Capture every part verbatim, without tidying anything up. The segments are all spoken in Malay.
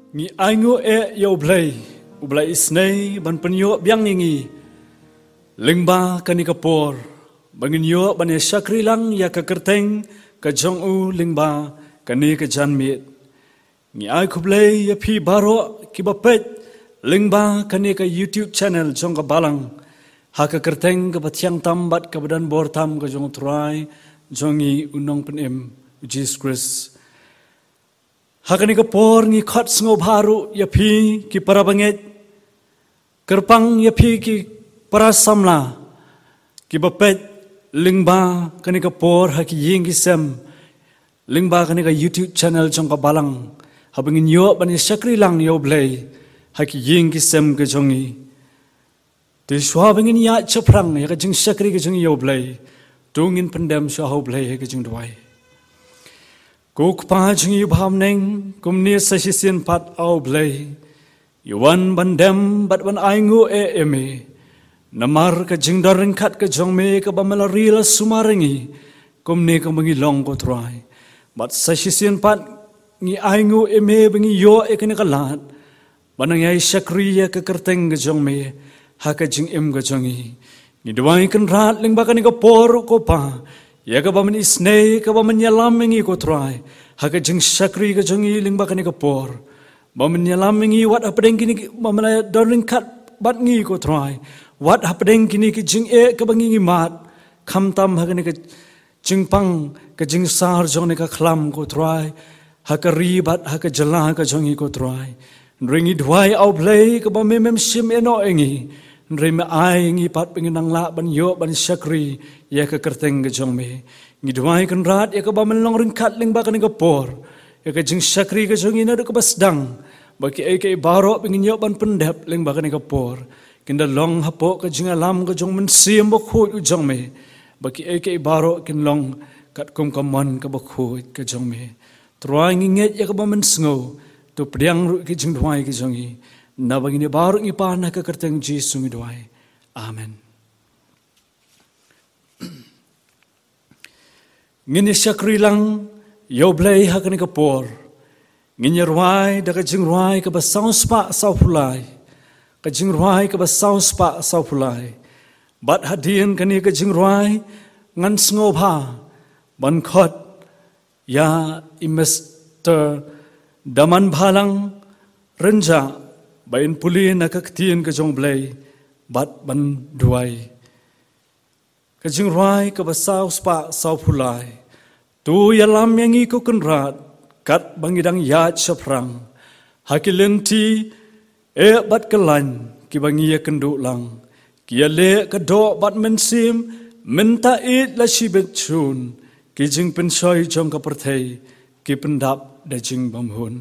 Ngi aingo e yo blay ublay isnay ban penyo biang ngi lingba kani kapor bangin yo ban shakri lang ya ka kerteng ka jong u lingba kani ka janmit ngi ai kublay ya phi baro ki bapet lingba kani ka YouTube channel jong ka balang ha ka kerteng ka bathyang tambat ka badan bor tam ka jong trai jongi unong penem Jesus Christ hakani ka por ngi khat sngo bharu ya phi ki parabanget kerpang ya phi ki para samla ki bapet lingba kani ka por ha ki ying ki sem lingba kani ka YouTube channel jong ka balang habangin yo ban shakri lang yo blay ha ki ying ki sem ka jongi te shwa bangin ya chaprang ya ka jing shakri ka jong yo blay tungin pendam shwa ho blay ka jing dwai Kuk pa jing yu bham neng kum ni sasisian pat au blay yuan bandem bat ban aingu e eme namar ka jing daring khat ka jong me ka bamalari la sumaringi kum ni ka mangi long ko try bat sasisian pat ngi aingu eme bangi yo e kani ka lat banang ai shakriya ka kerteng ka jong me ha ka jing em ka jongi ni dwai kan rat ling ba kani ka por ko pa ya ka ba man isnay ka ba man yalam ngi ko try ha ka jing shakri ka jongi ling ba kani ka por ba man yalam ngi wat apdeng kini ba man darling khat bat ngi ko try wat apdeng kini ki jing e ka ba ngi mat kham tam ha kani ka jing pang ka jing sar jong ka khlam ko try ha ka ri bat ha ka jala ka jongi ko try ringi dwai au play ka ba mem mem sim eno engi Nreme ai ngi pat penginang la ban yo ban shakri ya ka kerteng ka jong me ngi dwai kan rat ya ka ba man long ring khat ling ba kan ka por ya ka jing shakri ka jong ina ka basdang ba ki ai kai baro pengin yo ban pendap ling ba kan ka por kinda long hapo ka jing alam ka jong man sim ba khu u jong me ba ki ai kai baro kin long kat kum ka mon ka ba khu ka jong me troai ngi nget ya ka ba man sngo to priang ru ki jing dwai ki jong i na bagini baru ngi pa na ka kerteng Jesus ngi doai amen ngini shakri lang yo blay ha kan ka por ngini rwai da ka jing rwai ka ba sound spa sau fulai ka jing rwai ka ba sound spa sau fulai bat hadien kan ka jing rwai ngan sngo bha ban khot ya imister daman bhalang renja bain puli na kaktien ka jong blay bat ban duai ka jing rai ka basau spa sau phulai tu yalam yangi ko kunrat kat bangidang ya chaprang hakilenti e bat kalan ki bangi kendu lang ki le ka do bat mensim menta it la shibet chun ki jing pen soi jong ka perthei ki pendap da jing bamhun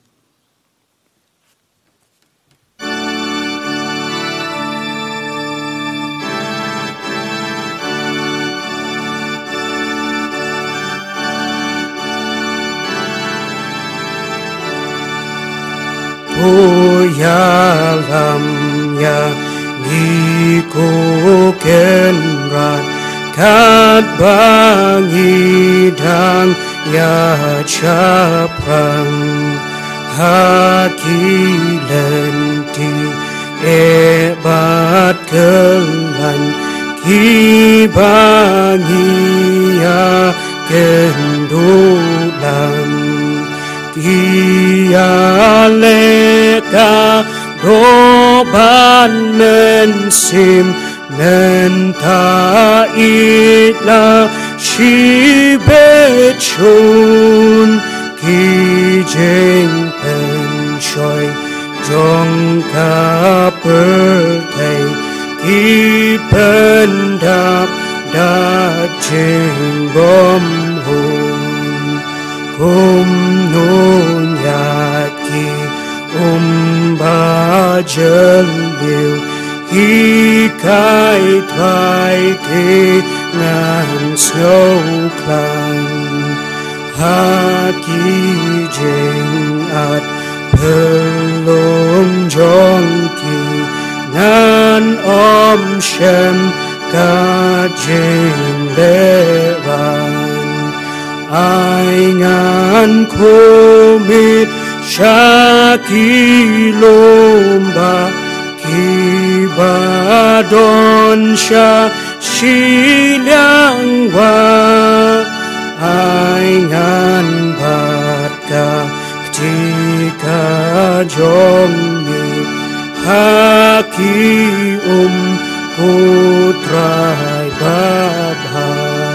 O yalam ya ngiku kenrat kat bangi dan ya chaprang haki lenti ebat kelan ki bangi ya kendulan Kia leka roban mensim menta itla shibechun ki jeng penchoy jong ka pertai ki pendap da jeng bom hun kum nun yaki um ba jelbiu hi kai thai ke ngan snow klang ha ki jeng at pelom jong ki ngan om shem ka jeng levan ai ngan kumit Shakilomba Kibadon Sha Shiliangwa Aingan Batka Ktika Jomni Haki Um Putrai Babha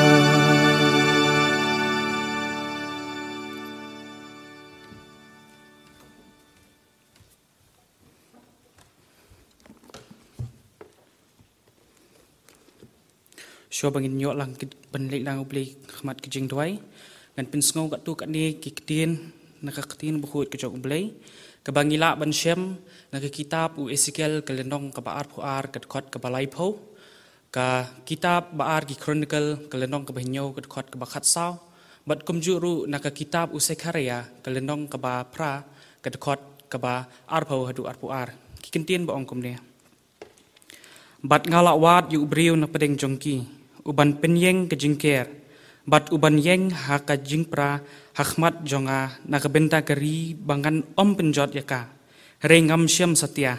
Shua bangin nyok lang penlik lang ubli khmat kijing duai ngan pin sngo kat tu kat ni ki ketien nak ketien bukhut ke jok ubli ke bangila ban shem nak kitab u Ezekiel ke lenong ke baar puar ke khot ke balai pho ka kitab baar ki chronicle ke lenong ke bahnyo ke khot ke bakhat saw bat kumjuru nak kitab u Sekaria ke lenong ke ba pra ke khot ke ba ar pho hadu ar puar ki ketien ba ong kum ne bat ngalak wat yu ubriu na pedeng jongki uban penyeng ke jingker bat uban yeng ha ka jingpra hakmat jonga na ka benta keri bangan om penjot yaka rengam syam satya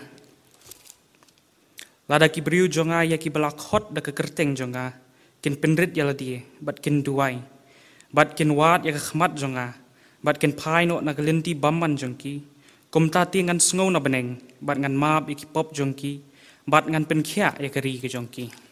lada ki briu jonga ya ki balak hot da ka kerteng jonga kin penrit yala die bat kin duai bat kin wat ya ka khmat jonga bat kin phai no na ka lenti bamman jongki kumta ti ngan sngo na beneng bat ngan map iki pop jongki bat ngan pen khia ya keri ke jongki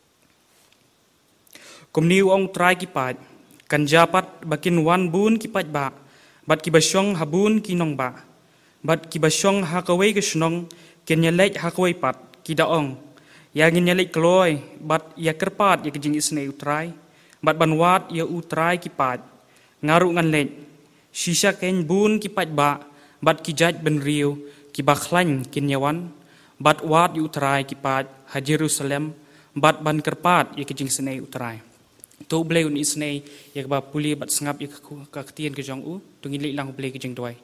Kumniu ong try ki pat kan japat bakin wan bun ki pat ba bat ki basyong habun ki nong ba bat ki basyong hakawai ke snong ken nyalek hakawai pat ki daong ya ngin nyalek kloi bat ya kerpat ya kejing isne utrai bat banwat ya utrai ki pat ngaru ngan lek shisha ken bun ki pat ba bat ki jaj ben riu ki bakhlan kin yawan bat wat yu utrai ki pat ha Jerusalem bat ban kerpat ya kejing isne utrai tu blei un isnei yak ba puli bat sngap yak ka ktien ke jong u tungin li lang blei ke jing doi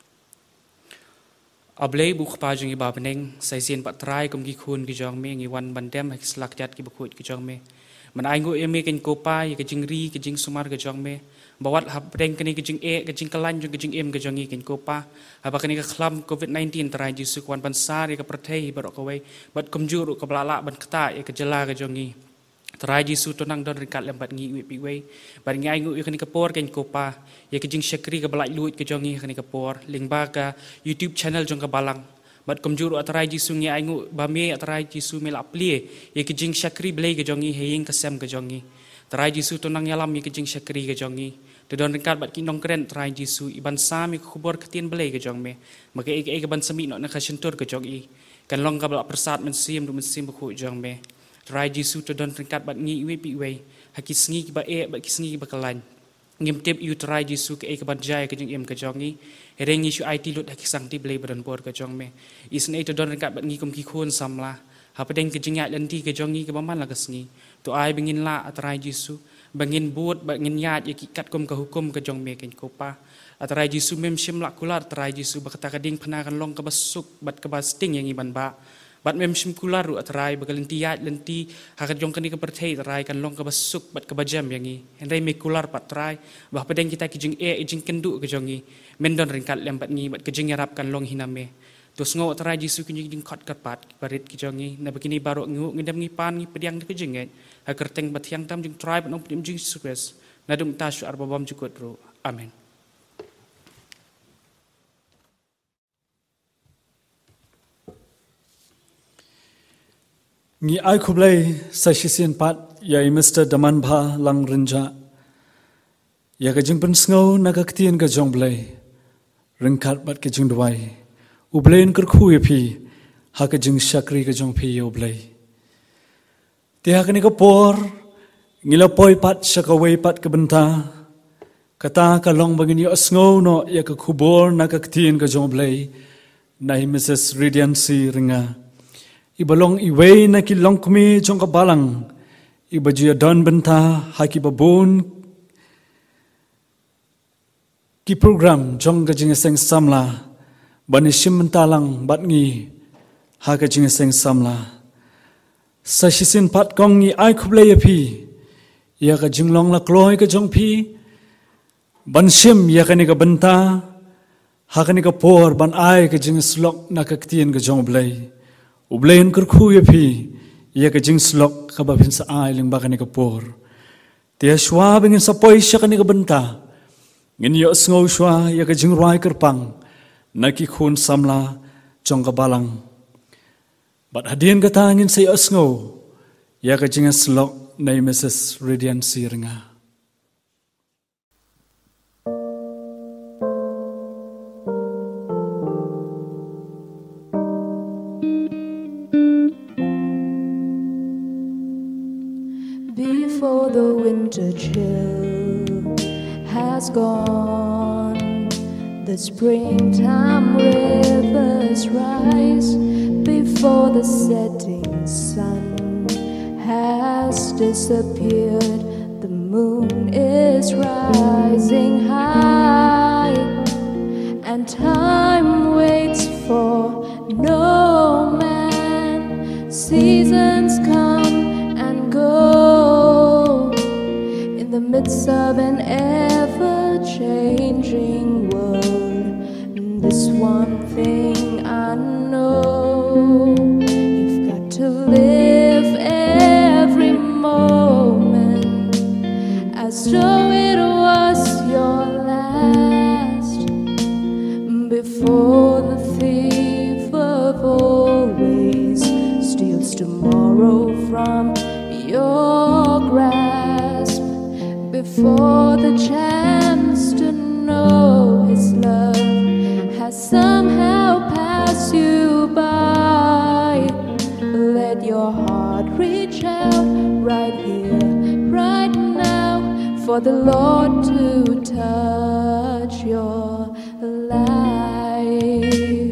ablei bu khpa jing ba beneng sai sien pat trai kum gi khun ke jong me ngi wan bandem hak slak jat ki bukhut ke jong me man ai ngo eme ken ko pa yak jing ri ke jing sumar ke jong me bawat hab reng keni ke jing e ke jing kalan jong ke jing em ke jong ken ko pa haba keni ka khlam covid nineteen trai ji su kwan pansar yak prathei barok ka wei bat kumjuru ka blala ban kta yak jela ke jong ngi Terai Jisu tonang don rikat lembat ngi wi piwei bar ngai ngu ikani kapor ken kopa ya kijing syakri ka balai luit ke jongi kani kapor lingba ka YouTube channel jong ka balang bat komjuru Terai Jisu ngi ai ngu bame Terai Jisu mela plie ya kijing syakri blei ke jongi heing kesem ke jongi Terai Jisu tonang yalam ya kijing syakri ke jongi don rikat bat kinong keren Terai Jisu iban sami khubor ketien blei ke jong me maka ek ek ban sami no na ka sentur ke jongi kan long ka balak persat men sim du men sim khu jong me Terai Jisu to don ringkat bat ngi wi pi wei hakis ngi ba e ba kis ngi ba kalan ngim tip yu Terai Jisu ke e ka ban jai ke jing em ke jongi rengi shu ai ti lut hakis sang ti blei badan por ke jong me isne to don ringkat bat ngi kum ki khun samla ha pedeng ke jing ya lenti ke jongi ke baman la kes ngi to ai bengin la Terai Jisu bengin buat bengin yat ya kat kum ke hukum ke jong me ken kopa Terai Jisu mem shim la kular Terai Jisu ba kata kading panakan long ke basuk bat ke basting yang iban ba bat mem sim kularu Terai bagalenti yat lenti hakat jong kani ke perthei Terai kan long ke basuk bat ke bajam yangi henrai me kular pat Terai bah pedeng kita ki jing e jing kendu ke jongi mendon ringkat lembat ngi bat ke jing yarap kan long hiname tos ngo Terai Jisu ki jing khot kat barit ki jongi na begini baru ngu ngidam ngi pan ngi pediang ke jing ngai hakar teng bat yang tam jing Terai bat nong pdim jing sukres nadum tashu arbabam jukut ro amen Ngi ai kublai sa shisien pat ya Mister Daman Bha lang rinja ya ka jing pen sngo na ka ktien ka jong blai ringkat bat ka jing dwai u blain kar khu ye phi ha ka jing shakri ka jong phi yo blai ti ha kani ka por ngila poi pat shaka wei pat ka benta kata ka long bangin yo sngo no ya ka khubor na ka ktien ka jong blai nai Missus Radiancy ringa ibalong iway na kilong kumi jong kabalang ibajia don benta haki babon ki program jong gajing seng samla banishim mentalang bat ngi haka jing seng samla sa shisin pat kong ngi ai khublai phi ya ka jinglong la kloi ka jong phi banshim ya ka ni ka benta Hakani kapor ban ai ka jing slok na ka tien ka jong blai. Ublain kur khu ye phi ya ka jing slok ka ba phin sa ai ling ba kani kapor. Tia shwa bingin sa poi sha kani ka banta. Ngin yo sngo shwa ya ka jing rai kar pang. Na ki khun samla jong ka balang. But hadien ka ta ngin sa yo sngo ya ka jing slok na Missus Radiant Siringa. Before the winter chill has gone, the springtime rivers rise. Before the setting sun has disappeared, the moon is rising high, and time waits for no man. Seasons come and go in the midst of an ever-changing world. This one thing I know, you've got to live every moment as though it was your last. Before the thief of always steals tomorrow from your grasp, before the chance to know His love has somehow passed you by, let your heart reach out right here, right now, for the Lord to touch your life.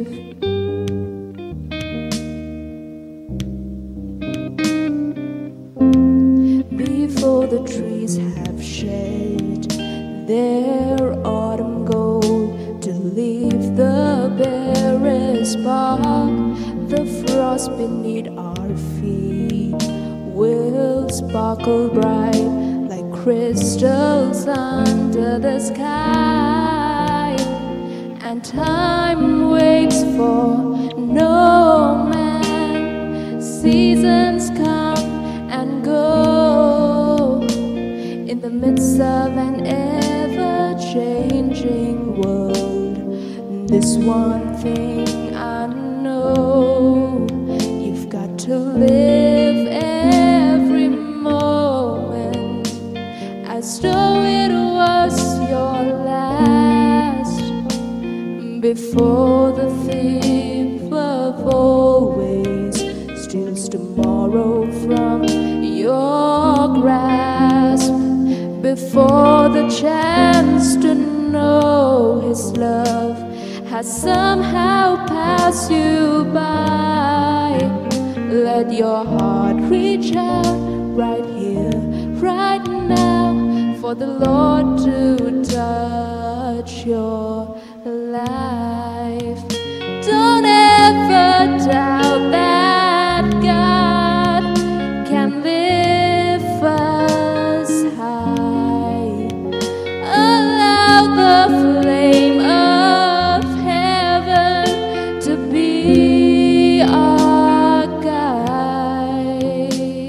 Before the trees have shed their autumn gold to leave the barest bark, the frost beneath our feet will sparkle bright like crystals under the sky, and time waits for no man. Seasons come and go in the midst of an ever-changing world. This one thing I know, you've got to live every moment as though it was your last. Before the thief of always steals tomorrow from your grasp, before the chance to know His love has somehow passed you by, let your heart reach out right here, right now, for the Lord to touch your life. Don't ever doubt that God can lift us high. Allow the flame of heaven to be our guide.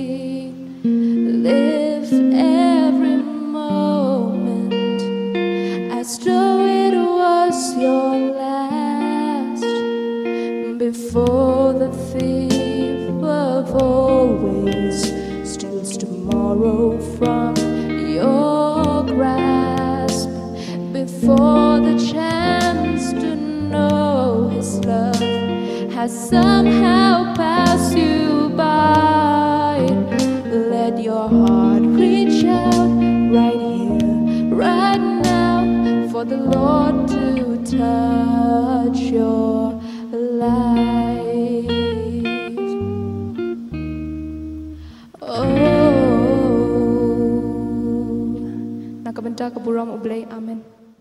Live every moment as though it was your last. Before the thief of always steals tomorrow from your grasp, before the chance to know His love has somehow passed you by, let your heart reach out right here, right now, for the Lord to touch your life. Oh, nakabenta ka buram ublay. Amen.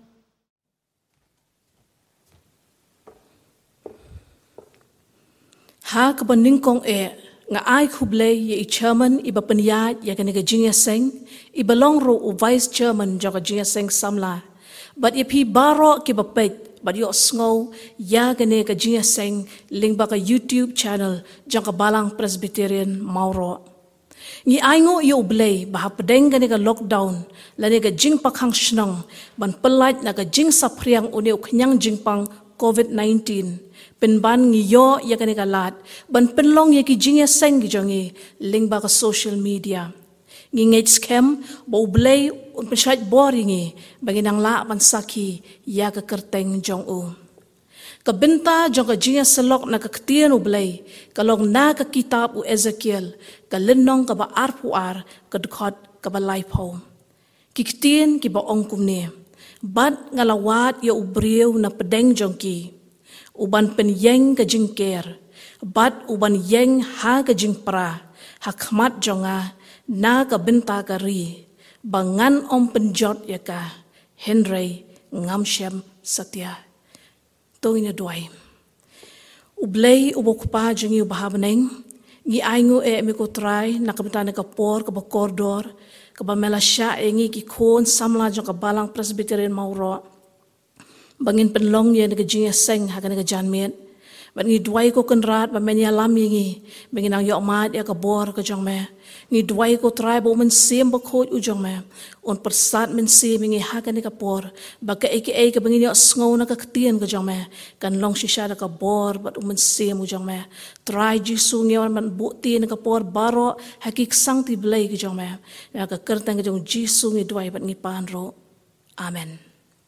Ha kabaning kong e nga ai khublay ye i chairman iba panyat ya kaniga jingya seng iba long ro o vice chairman jaga jingya seng samla but if he baro ki bapet but yo snow ya gane ka jinga seng lingba ka YouTube channel jang ka balang Presbyterian Mauro. Ngi aingo yo blay bah pedeng gane ka lockdown lane ka jing pakhang shnang ban pelait na ka jing sapriang une uknyang jing pang COVID nineteen. Penban ngi yo ya gane ka lat ban penlong ya ki jinga seng gi jongi lingba ka social media. Ngingej scam bo blay un pesat boringi baginang la ban saki ya ka kerteng jong u kabenta jong ka jinga selok na ka ktien u blay kalong na ka kitab u Ezekiel ka lenong ka ba arpuar ka dkhot ka ba laipo ki ktien ki ba ongkum ne bad ngalawat ya u brieu na pedeng jong ki uban pen yeng ka jingker bad uban yeng ha ka jingpra hakmat jonga na ka benta ka ri bangan om penjot ya ka Henry ngamshem satya to ina duai ublay ubokpa jingi ubahabneng ngi aingu e mi ko try na ka benta na ka por ka ba kordor ka ba melasya e ngi ki kon samla jong ka balang Presbyterian Mauro bangin penlong ya na ka jingi seng ha ka na ka janmet But ngi duai ko kenrat ba menya lam ngi bengin ang yo mat ya ka bor ka jong me ngi duai ko try bo men sim ba khot u jong me on persat men sim ngi ha ka ni ka por ba ka aka ka bengin yo sngo na ka ktien ka jong me kan long shisha ka bor ba men sim u jong me try jisu ngi man bu tin ka por baro hakik sang ti blai ka jong me ya ka kertang ka jong jisu ngi duai ba ngi pan ro amen.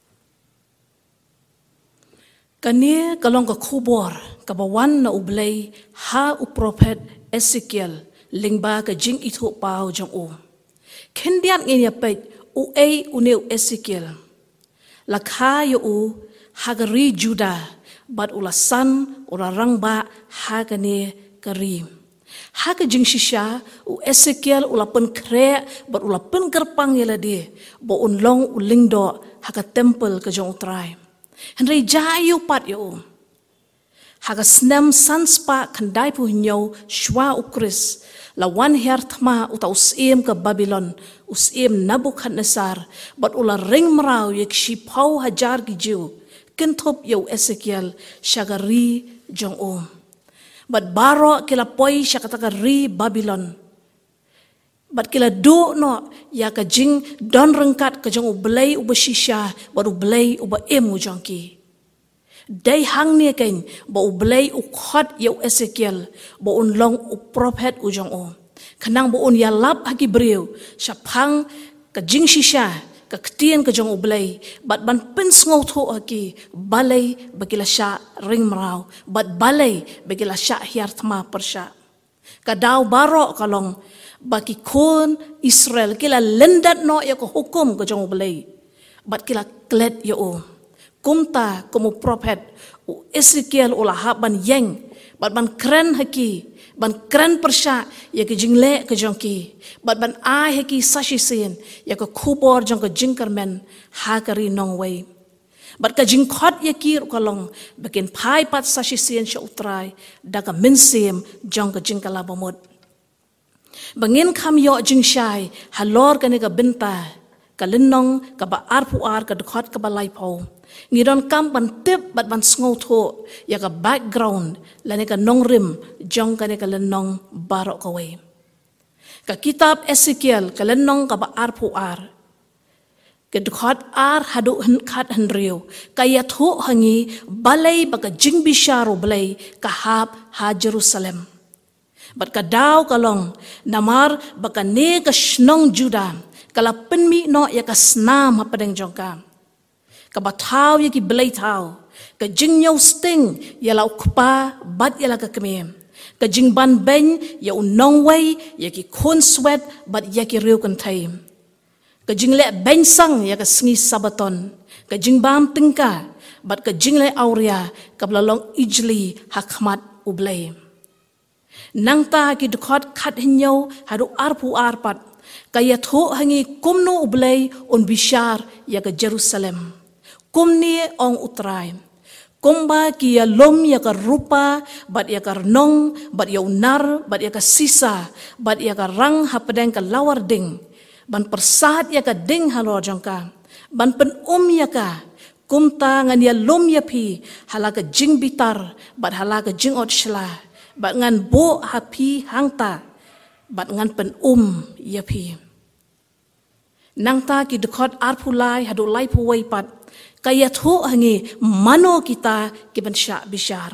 Kania kalong ka kubor kabawan na ublay ha u prophet Ezekiel lingba ka jing itu pao jong u. Kendian nginya pet u ay uneu Ezekiel. Lakha yo u hagari Juda bat ulasan urarang ba hagane kari. Haga jing shisha u Ezekiel ulapen kre bat ulapen gerpang yelade bo unlong ulingdo haga temple ka jong utray. Henry jayu pat yo. Haga snem sanspa kandai pu hinyo shwa ukris la wan her thma uta usim ke Babylon usim Nabucodonosor bat ula ring merau yek shi pau hajar gijiu kentop yo Ezekiel shagari jong o. Bat baro kila poi shakatakari Babylon. Bat kila do no ya ka jing don rengkat ka jong ublay ubashisha bat ublay uba em ujongki. Day hang ni kain ba ublay ukhot yo Ezekiel ba unlong u prophet ujong o. Kanang ba un ya lap hagi breu shapang ka jing shisha ka ktien ka jong ublay bat ban pens ngau tho aki balay bagila sha ring merau bat balay bagila sha hiar thma persha. Kadaw baro kalong baki kon Israel kila lendat no ya ko hukum ko jong belay bat kila klet yo o kumta komu prophet u Ezekiel ula haban yeng bat ban kren haki ban kren persha ya ke jingle ke jongki bat ban ai haki sashi sin ya ko kubor jong ko jingkermen hakari nong way bat ka jingkhot ya kir kalong bakin pai pat sashi sin sha utrai daga minsim jong ko jingkala bomod Bangin kam yo jing shai halor kane ka benta ka linong ka ba arpu ar ka dkhot ka ba laipo ngiron kam ban tip bat ban sngo tho ya ka background lane ka nong rim jong kane ka linong barok ka we ka kitab Ezekiel ka linong ka ba arpu ar ka dkhot ar hadu han khat han riu ka ya tho hangi balai ba ka jing bisharo balai ka hab ha Jerusalem Bat kadaw kalong namar baka ne ka shnong Juda kala penmi no ya ka snam hapadeng jongka ka bataw ya ki belay taw ka jingyaw sting ya la ukpa bat ya la ka keme ka jingban ben ya unong way ya ki kon sweat bat ya ki riu kan tay ka jingle ben sang ya ka sngi sabaton ka jingbam tingka bat ka jingle auria ka blalong ijli hakmat ublay Nang ta ki dukhat khat hinyo hadu arpu arpat kaya tho hangi kumno ublay on bishar ya ka Jerusalem kumni ong utray kumba ki ya lom ya ka rupa bat ya ka nong bat ya unar bat ya ka sisa bat ya ka rang hapadeng ka lawar ding ban persat ya ka ding halor jongka ban pen um ya ka kum ta ngan ya lom ya pi halaka jing bitar bat halaka jing ot shla bat ngan bo hapi hangta bat ngan pen um ya pi nang ta ki dekot arpulai hadu lai puwai pat kaya thu hangi mano kita ki ban sha bishar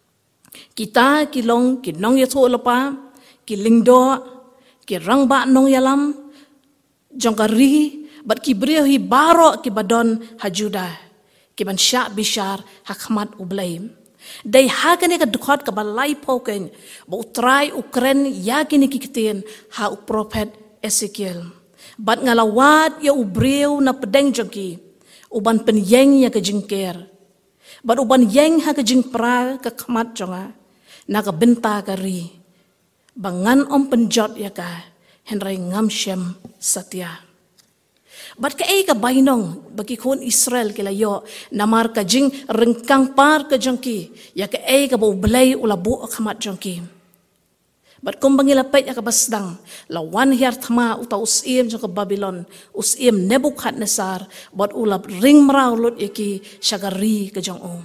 kita ki long ki nong ya thu lapa ki lingdo ki rang ba nong yalam jongkari bat ki brio hi baro ki badon hajuda ki ban sha bishar hakmat ublay dai hakane ka dukhot ka balai poken bo try ukren yakini ki kiten ha u prophet Ezekiel bat ngalawat ya ubreu na pedeng jogi uban penyeng ya ka jingker bat uban yeng ha ka jingpra ka khamat jonga na ka benta ka ri bangan om penjot ya ka henry ngamshem satya bat ka ay ka bainong bagi kun Israel kila yo namar ka jing rengkang par ka jongki ya ka ay ka bo blay ulabu khamat jongki bat kum bangila pet ya ka basdang lawan hiar thama uta usim jong ka Babylon usim Nebukadnezar bat ulap ring mrau lut yaki shagari ka jong o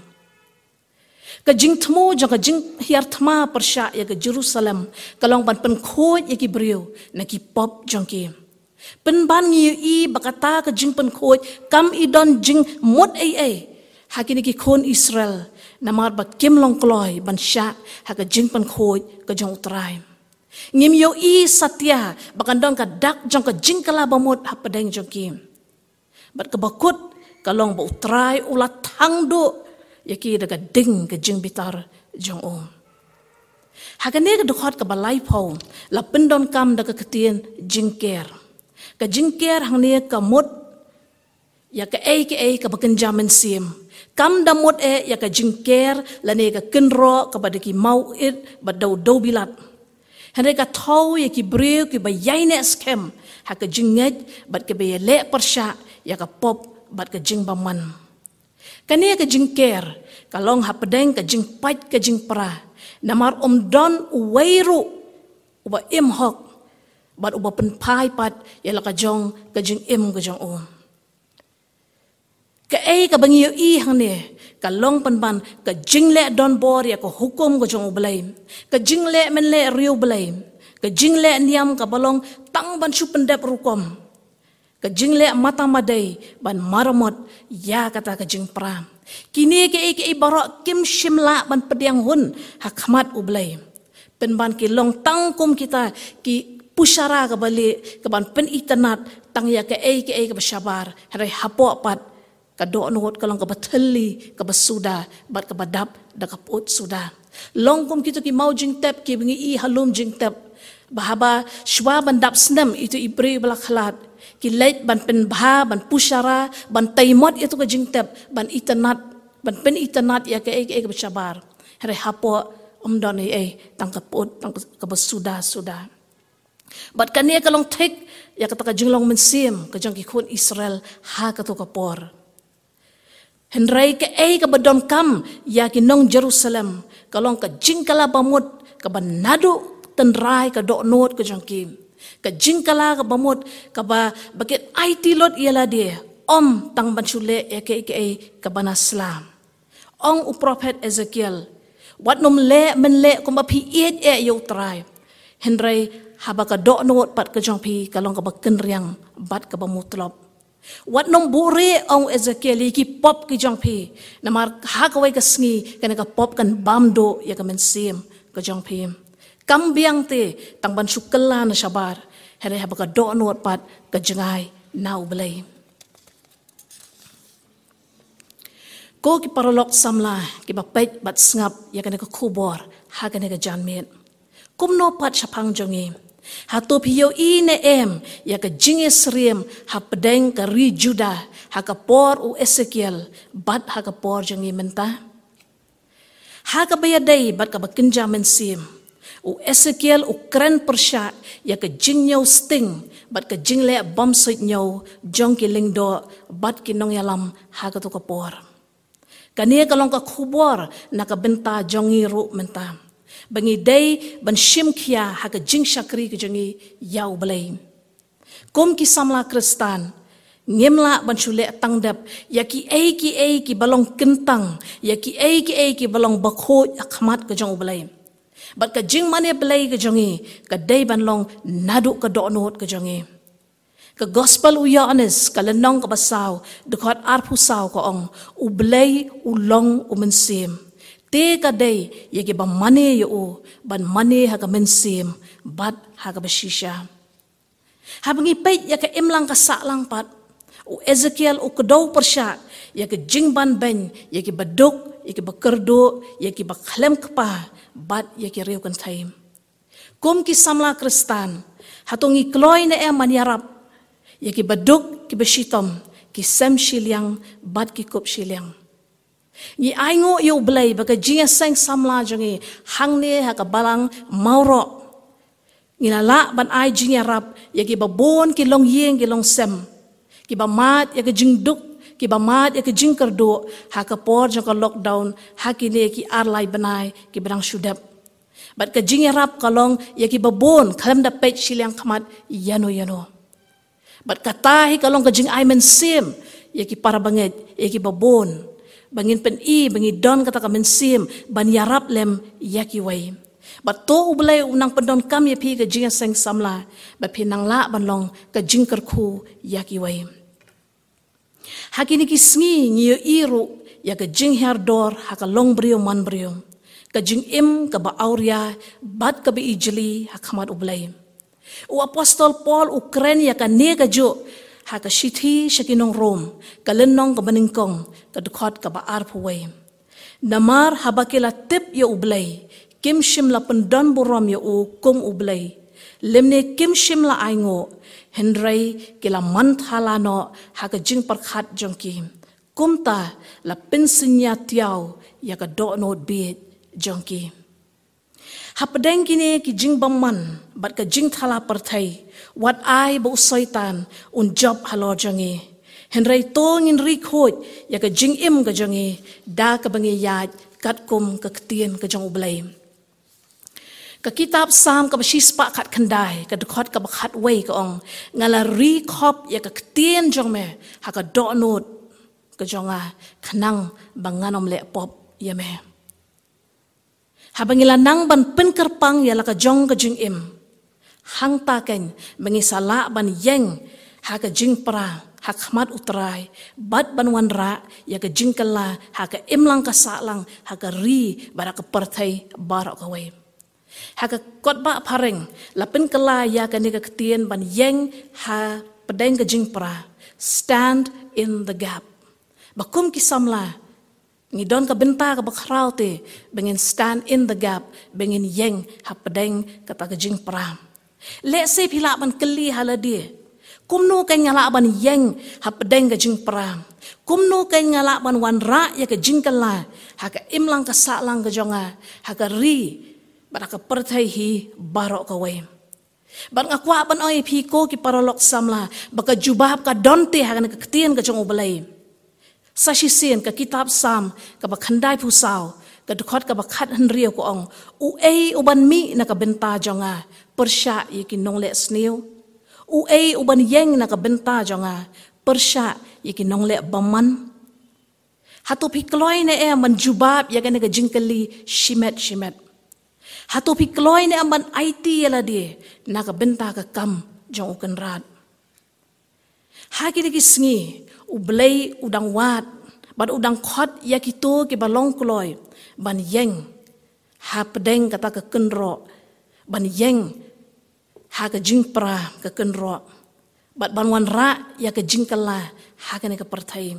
ka jing thmo jong ka jing hiar thama persya ya ka Jerusalem kalong ban pen khoj yaki brio na ki pop jongki penban ngi i bakata ka jing pen khoj kam i don jing mot ai ai hakini ki khon Israel namar ba kim long kloi ban sha ha ka jing pen khoj ka jong utrai ngim yo i satya bakandong ka dak jong ka jing kala bamot ha padeng jong ki bat ka bakut kalong ba utrai ula thang do yaki daga ding ka jing bitar jong o hakane ka dukhot ka balai pho la pendon kam daga katien jingker ka jingker hangnia ka mot ya ka ai ka ai ka bakenjamen sim kam damot e ya ka jingker lane ka kenro ka badaki mau it badau do bilat hande ka thau ya ki breu ki bayaine skem ha ka jinget bad ka be le persha ya ka pop bad ka jing baman kania ka jingker kalong ha pedeng ka jing pat ka jing pra namar om don uwairu uba im hok bat uba pen pai pat ya la ka jong ka jing im ka jong om ka ai ka bangi i hang ne ka long pan ban ka jing le don bor ya ko hukum ka jong ublay ka jing le men le riu blay ka jing le niam ka balong tang ban su pendep rukom ka jing le mata madai ban maramot ya kata ka jing pra kini ke ai ke ai barok kim shimla ban pediang hun hakmat ublay pen ban ki long tang kum kita ki pushara ka bali ka ban pen itanat tang ya ke ai ke ai ka bashabar hari hapo pat ka do nuot kalong ka bathali ka basuda bat ka badap da ka pot suda long kum kita ki mau jing tep ki bingi i halum jing tep bahaba shwa ban dap snam itu ibre bala khalat ki leit ban pen bha ban pushara ban taimot itu ka jing tep ban itanat ban pen itanat ya ke ai ke ai ka bashabar hari hapo om don ai tang ka pot tang ka basuda suda bat kania kalong tek ya kata ka jinglong mensim ka jong ki khun Israel ha ka to ka por henrai ke ai ka badom kam ya ki nong Jerusalem kalong ka jingkala bamut ka banado tenrai ka do not ka jong ki ka jingkala ka bamut ka ba bakit I T lot yala dia om tang banchule ya ke ke ai ka banaslam ong u prophet Ezekiel wat nom le men le ko ma pi et e yo trai henrai haba ka do not pat ka jong pi kalong ka baken riang bat ka bamutlop wat nong bure ong Ezekiel ki pop ki jong pi namar ha ka wai ka sngi kana ka pop kan bamdo ya ka mensim ka jong pi kam biang te tang ban sukela na shabar here haba ka do not pat ka jangai nau belai ko ki paralok samla ki ba pet bat ngap ya kana ka khubor ha kana ka janmet kumno pat chapang jongi hatu piyo i ne em ya ka jinge sriem ha pedeng ka ri Juda ha ka por u Ezekiel bat ha ka por jongi menta ha ka bayadai bat ka bakinja mensim u Ezekiel u kren persha ya ka jingnyo sting bat ka jingle bom soit nyo jong ki lingdo bat ki nong yalam ha ka to ka por kania kalong ka khubor na ka benta jongi ru menta bangi day ban shim kia haka jing shakri ke jangi yau balai kom ki samla kristan Ngemla ban shulek tangdap ya ki ai ki ai ki balong kentang ya ki ai ki ai ki balong bakhot akhmat ka jong ublay. Bat ka jing mane blay ka jongi ka day ban long nadu ka donot ka jongi. Ka gospel u Yohanes ka lenong ka basaw dekot arpu saw ka ong ublay ulong umensim. Te ka day ya ki ba mane yo ban mane ha ka mensim bat ha ka bashisha. Habangi pait ya ka imlang ka saklang pat u Ezekiel u kedaw persyak ya ke jingban ben ya ke baduk ya ke bekerdo ya ke baklem kepa bat ya ke riu kan taim kum ki samla kristan hatongi kloy na e maniarap ya ke baduk ki beshitom ki sem shiliang bat ki kop shiliang ni aingo yo blay baka jinga seng samla jangi hangne ha ka balang mauro ngilala ban ai jinga rap ya ke babon ki long yeng ki long sem Kiba mat ya ke jingduk, kiba mat ya ke jingkerdo, ha ke por jangka lockdown, ha kini ki arlai benai, ki berang syudap. Bat ke jing rap kalong ya ki babon, kalam dapat siliang kamat, yano yano. Bat katahi kalong ke jing aimen sim, ya ki para banget, ya ki babon. Bangin pen i, bangin don kata kamen sim, ban yarap lem, ya ki way. Bat to ublay unang pendon kam ya pi ke jing seng samla, bat pinang la banlong ke jing kerku ya ki way. Hakini kisngi ngiyo iru ya ke jing herdor ha ka long brio man brio. Ke jing im ke ba auria bat ke be ijli ha kamat ublay. U apostol Paul u kren ya ka ne ka jo ha ka shithi shakinong Rom ka lenong ka baningkong ka dukot ka ba arpu way. Namar habakila tip ya ublay. Kim shim la pendon burom ya u kum ublay. Lemne kim shim la aingo. Hendrai kila manthala no ha ka jing perkhat jongki. Kumta la pensinya tiaw ya ka do no bit jongki. Ha pedeng kini ki jing bangman bat ka jing thala perthai. Wat ai ba usoitan un job halo jongi. Hendrai to ngin rikhot ya ka jing im ka jongi da ka bangi yat kat kum ka ktien ka jong ublay. Ka kitab Sam ka bashispa kat kandai ka dekot ka bakhat way ka ong ngala recop ya ka ktien jong me ha ka donot ka jonga kanang banganom le pop ya me. Ha bangila nang ban penkerpang ya la ka jong ka jing im. Hang ta ken bangi sala ban yeng ha ka jing pra ha khmat utrai bat ban wanra ya ka jing kala ha ka imlang ka salang ha ka ri bara ka perthai barak ka way. Haka kotba pareng lapin kala ya ka ni ka ktien ban yeng ha pedeng ka jing pra stand in the gap bakum ki samla ngidon ka benta ka bakrau te bengin stand in the gap bengin yeng ha pedeng ka ta ka jing pra le se phila ban kali haladi kumno ka nyala ban yeng ha pedeng ka jing pra kumno ka nyala ban wanra ya ka jing kala ha ka imlang ka salang ka jonga ha ka ri Baraka perthai hi barok kawai. Bar ngakwa ban oi piko ki parolok samla baka jubab ka donte hagan ka ktien ka jong ubalay. Sashisin ka kitab Sam ka bakhandai pusaw ka dukot ka bakhat henrio ko ong u ei uban mi na ka benta jonga persya yiki nongle snew. U ei uban yeng na ka benta jonga persya yiki nongle baman. Hatu pikloy na e man jubab yagan ka jingkali shimet shimet. Hatu pikloy ni aman I T yala di nakabenta ka kam jong ukan rad. Haki digi sngi ublay udang wat ban udang khot yakito ki balong kloy ban yeng ha pedeng kata ka kenro ban yeng ha ka jingpra ka kenro bat ban wan ra ya ka jingkala ha ka ne ka perthai.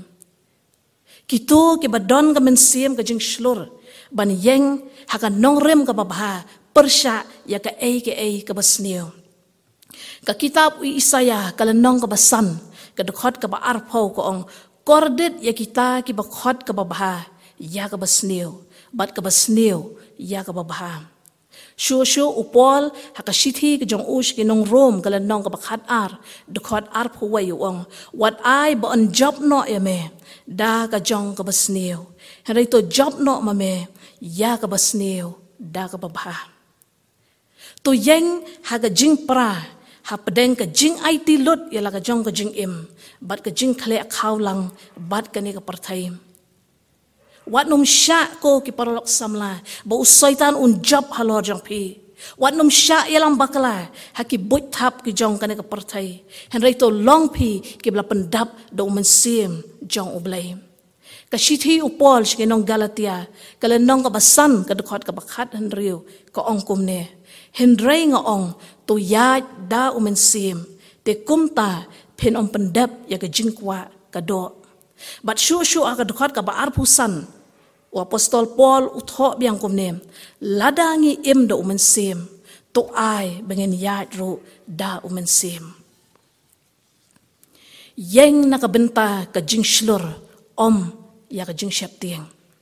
Kito ki badon ka mensim ka jing shlur ban yeng haka nongrem ka babha persya ya ka ei ke ei ka basneo ka kitab Isaya kala nong ka basan ka dekhot ka ba arpau ko ong kordet ya kita ki bakhot ka babha ya ka basneo bat ka basneo ya ka babha sho sho upol haka shithi ka jong ush ki nong rom kala nong ka bakhat ar dekhot arpau wa yu ong wat ai ba on job no ya me da ka jong ka basneo Hari to job no mame ya ka basneo da ka babha. To yeng ha ka jing pra ha pedeng ka jing I T lut ya la ka jong ka jing im bat ka jing khle khaw lang bat ka ni ka parthai wat num sha ko ki paralok samla ba usaitan un job halor jong pi wat num sha yalang bakla haki bot thap ki jong ka ni ka parthai henry to long pi ki bla pendap do men sim jong ublai ka shithi upol shke nong Galatia kala nong ka basan ka dkhot ka bakhat han riu ka ong kum ne henry nga ong to ya da umen sim te kumta pen om pendap ya ka jingkwa ka do bat shu shu ka dkhot ka ba arpusan o apostol Paul utho biang kum ne ladangi im do umen sim to ai bengen ya ru da umen sim yeng na ka benta ka jing shlur om ya ka jing shep tieng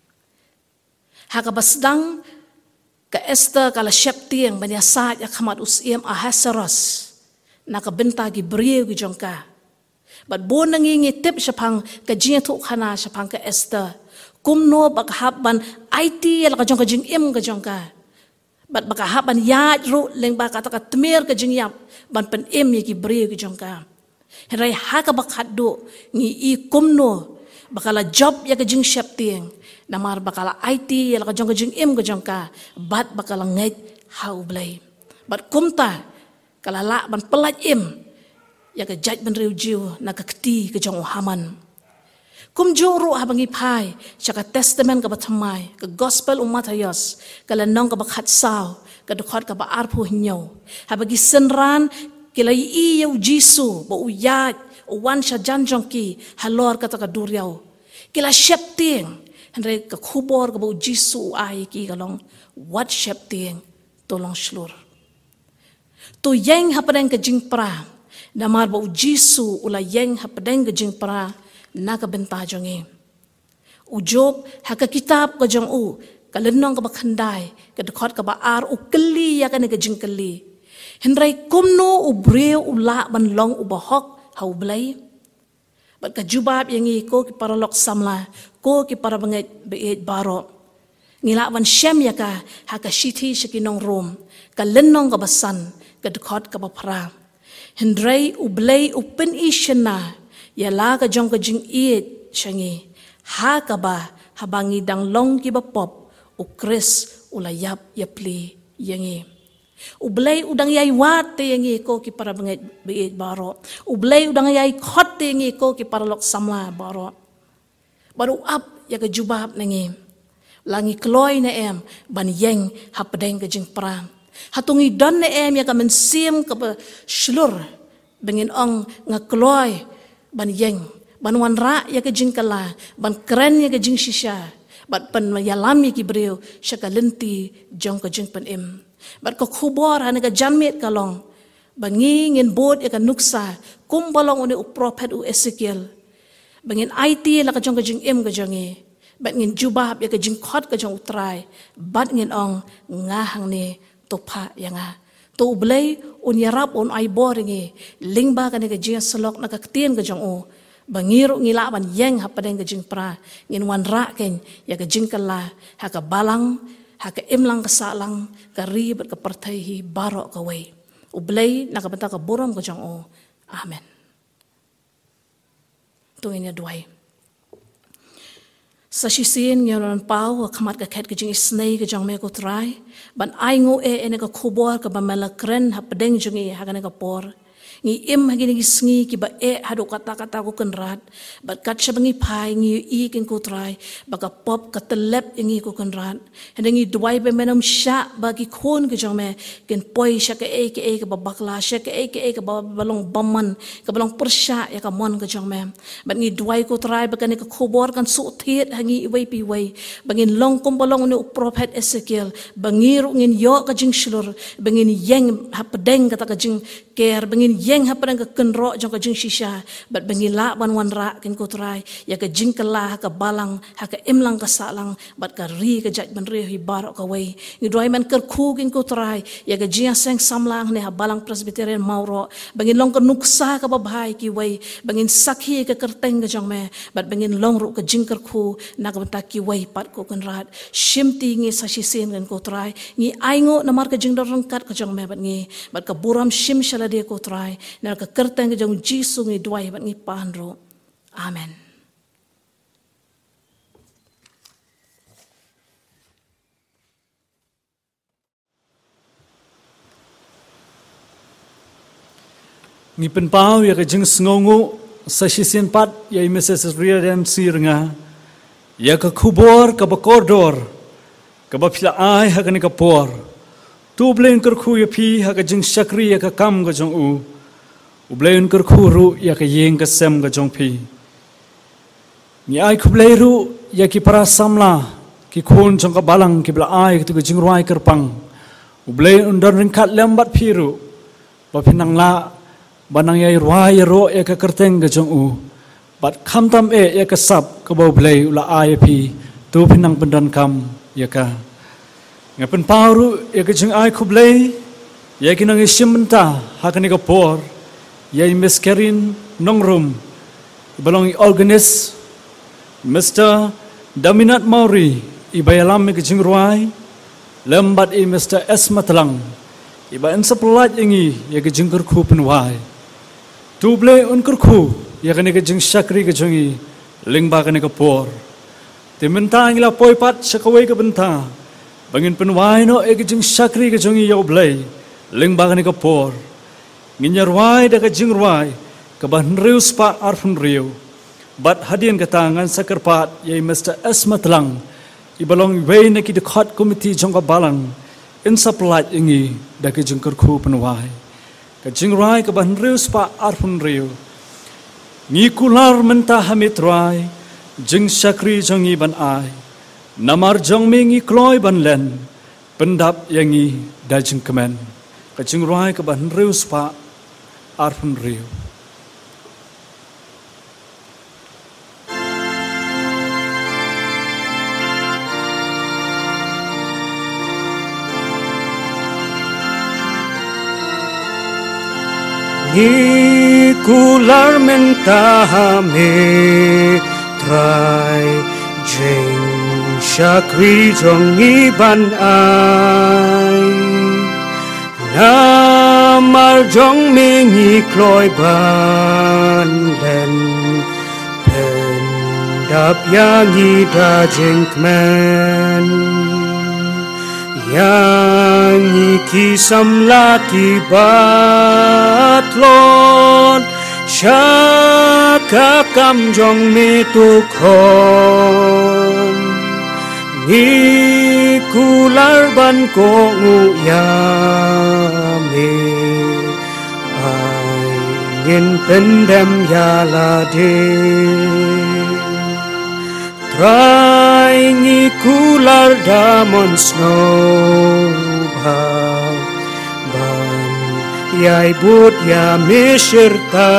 ha ka basdang ka Esther kala shep tieng banya sa ya khamat usiem Ahasuerus na ka benta gi brio gi jongka bat bon nangi ngi tip shapang ka jing thu khana shapang ka Esther kumno bak haban I T ya ka jong ka jing im ka jongka bat bak haban ya ru leng ba ka ta ka tmer ka jing yap ban pen im ye gi brio gi jongka herai ha ka bak haddo ngi i kumno bakala job ya ka jing shep tieng namar bakala I T ya ka jong ka jing im ka jongka bat bakala ngai hau blai bat kumta kala la ban pelat im ya ka jaj ban riu jiu na ka kti ka jong haman kum jong ru ha bangi pai chaka testament ka bathamai ka gospel umat hayos kala nong ka bakhat saw ka dkhot ka ba arpu hinyo ha bagi senran kila i yau jisu bo uyat wan sha janjong ki halor kata ka duriau kila shep tieng henre ka khubor ka bo jisu ai ki galong what shep tieng tolong shlur to yang hapadeng ka jing pra namar bo jisu ula yang hapadeng ka jing pra na ka benta jongi ujob ha ka kitab ka jong u ka lenong ka bakhandai ka dkhot ka ba ar u kli ya ka ne ka jing kli henre kumno u breu ula ban long u bahok hau blai bat ka jubab yang i ko ki paralok samla ko ki para bangai beet baro ngila wan shem ya ka ha ka shithi shikinong rom ka lenong ka basan ka dkhot ka bapra hendrai u blai u pen ishna ya la ka jong ka jing it changi ha ka ba habangi dang long ki bapop u kris ulayap yapli yangi ublay udang yai wat te yangi ko ki para bangai beet baro ublay udang yai khot te yangi ko ki para lok samla baro baru up ya ke jubab nangi langi kloy na em ban yeng hapdeng ke jing pram hatungi don na em ya ka men sim ka shlur bengin ong nga kloy ban yeng ban wan ra ya ke jing kala ban kren ya ke jing shisha bat pan yalami ki breu shakalenti jong ka jing pan em bat ko khubor han ka janmet kalong bangi ngin bod ya ka nuksa kum balong uni u prophet u Ezekiel bangin I T la ka jong ka jing em ka jongi bat ngin jubab ya ka jing khot ka jong utrai bat ngin ong nga hang ni topa yanga to blai un yarap on ai boringi lingba ka ni ka jing slok na ka tien ka jong u bangiru ngila ban yeng hapadeng ka jing pra ngin wan ra ken ya ka jing kala ha ka balang haka imlang kasalang karibet ka partai baro ka way ublay nakabenta ka buram ka jang o amen tuin ya duay sa shisin ngayon pau kamat ka ket ka jing isnay ka jang me ko try ban ay ngo e ene ka khubor ka bamela kren hapadeng jang e haka ka por ngi im hagi ngi sngi ki ba e hadu kata kata ko kenrat bat kat shabangi pai ngi i ken ko try baka pop ka telep ngi ko kenrat hengi duai be menam sha bagi khon ke jame ken poi sha ke e ke e ka bakla sha ke e ke e ka balong baman ka balong persha ya ka mon ka jame bat ngi duai ko try baka ni ka khobor kan su thiet hangi wai pi wai bangin long kom balong ni prophet Ezekiel bangir ngin yo ka jing shlur bangin yeng hapadeng kata ka jing ker bangin yeng hapadang ka kenro jong ka jing shisha bat bangila ban wan ra ken ko try ya ka jing kala ka balang ha ka imlang ka salang bat ka ri ka jaj ban ri hi bar ka wai ni doi man ker khu ken ko try ya ka jing seng samlang ne ha balang presbyterian mauro bangin long ka nuksa ka babhai ki wai bangin sakhi ka kerteng ka jong me bat bangin long ru ka jing ker khu na ka ta ki wai pat ko kan rat shimti ngi sa shi sen ken ko try ni aingo namar ka jing dorong kat ka jong me bat ngi bat ka buram shim shala sala dia ko try na ka kerteng ke jong jisu ngi duai bat ngi panro. Amen. Ngi penpau ya ka jeng sngongu sa sisian pat ya Missus Ria dem sirnga ya ka kubor ka bakordor ka bapila ai ha ka ni ka por tu blen ker khu ya phi ha ka jeng shakri ya ka kam ka jong u u blen ker khu ru ya ka yeng ka sem ka jong phi ni ai khu blei ru ya ki para samla ki khun jong ka balang ki bla ai tu ka jeng ruai ker pang u blen undar ringkat lembat phi ru bapinang la banang yai ruai ro ya ka kerteng ka jong u bat kham tam e ya ka sap ka bo blei ula ai phi tu pinang pendan kam ya ka ngapen pauru ya ka jeng ai khu blei ya ki nang isim menta ha ka ni ka por ya miskerin nongrum balong organist Mister Daminat Mauri ibayalam ka jeng ruai lembat i Mister S Matlang iba en sepelat ingi ya ka jeng kerku penwai tu blei un kerku ya kani ka jeng shakri ka jongi lingba kani ka por te menta ngila poi pat shakawai ka benta bangin penwai no e ka jeng shakri ka jongi ya blei lingba kani ka por nginyar wai da ka jeng ruai ka ban riu spa arfun riu bat hadian ka tangan sakarpat ya Mister S Matlang ibalong wei na ki the court committee jong ka balang in saplat ingi da ka jeng kerku penwai ka jeng ruai ka ban riu spa arfun riu Ngi kular mentah hamit ruai jeng shakri jongi ban ai namar jong mengi kloi ban len pendap yangi da jeng kemen ka jeng ruai ka ban riu spa arfun riu Ni kular mentahame try jeng shakri jong iban ai namar jong mengi kloi ban len pendap yangi da jeng kmen Yangi kisam laki batlon Shaka kam jong me tukon Ni kular ban ko nguyame Angin pendem yalade Try ngi kular damon snow bang ban yai but ya mishirta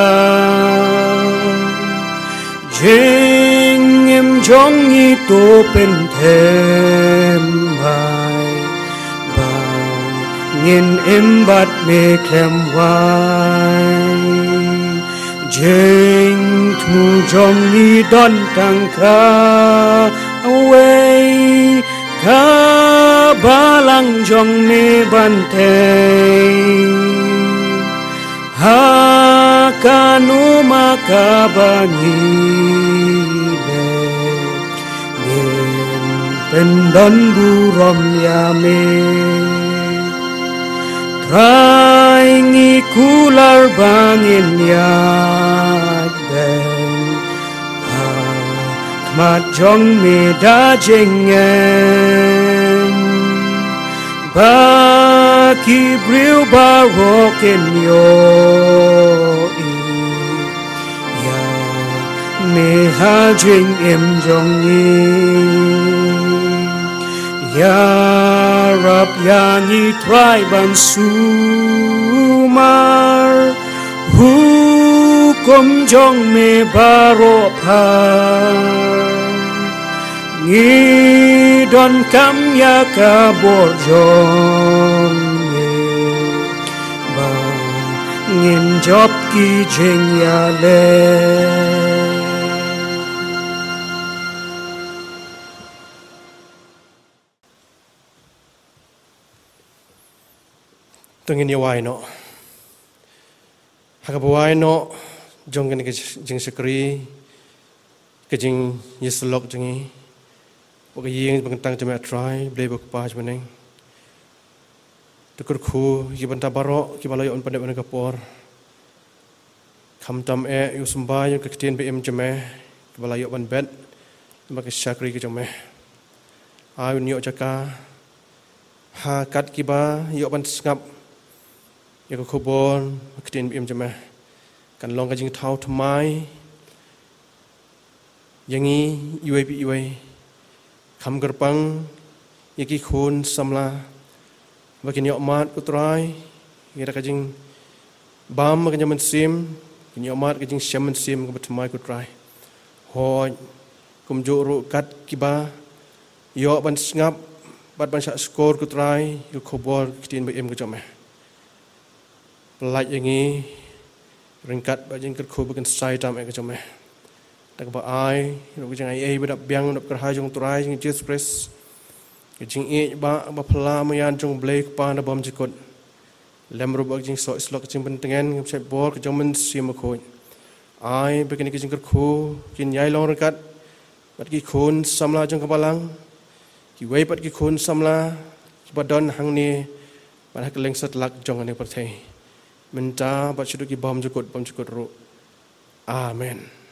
jeng em jong itu pentem mai bang ngin embat me klem wai jeng tu jong ni don tang ka away ka balang jong me bantay ha kanu makabani be ngin pendon burom yame Try ngi kular bangin yad beng ha mat jong me da jengen baki briu barokin yo i ya me ha jing em jong i Ya Rab yangi try ban sumar hukum jong me baro par ngi don kam ya kabor jong me ba ngin job ki jeng ya le Tengin yawai no Hakabawai no jong kan jing sekri ke jing yeslok jingi bok yeng bangtang jama try blay bok pa jmeneng tukur khu ki banta baro ki balai on pandai ban kapor kham tam e yu sumba yu ke tien bm jame ki balai ban bet mak sakri ki jame ayu nyo jaka ha kat ki ba yu ban ngap ya ko khobon ketin bim jama kan long ka jing thau thamai yangi uap uai kham garpang yaki khun samla bakin yok mat putrai ira ka jing bam ka jaman sim kin yok mat ka jing shaman sim ka batmai kutrai ho kum juru kat kiba yok ban ngap bat ban sak skor kutrai yu khobor ketin bim ka jama pelaj yang ini ringkat bajing kerku bukan sai tam ek jome tak ba ai ro jang ai ai badap biang dap kerha jong turai jing Jesus Christ jing e ba ba phla mayan jong blake pa na bom jikot lem ro ba jing so slok jing pentengen ngep set bor ke jong men sim khoi ai bekin ke jing kerku kin yai long ringkat bat ki khun samla jong kabalang ki wei bat ki khun samla ki badon hang ni ba hak leng sat lak jong ane perthei minta baca doa bom jukut bom jukut ru. Amen.